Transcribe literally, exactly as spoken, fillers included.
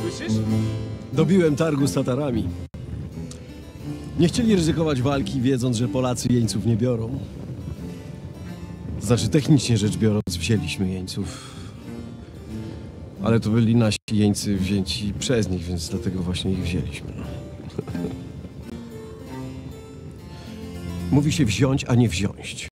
Słyszysz? Dobiłem targu z Tatarami. Nie chcieli ryzykować walki, wiedząc, że Polacy jeńców nie biorą. Znaczy, technicznie rzecz biorąc, wzięliśmy jeńców. Ale to byli nasi jeńcy wzięci przez nich, więc dlatego właśnie ich wzięliśmy. Mówi się wziąć, a nie wziąć.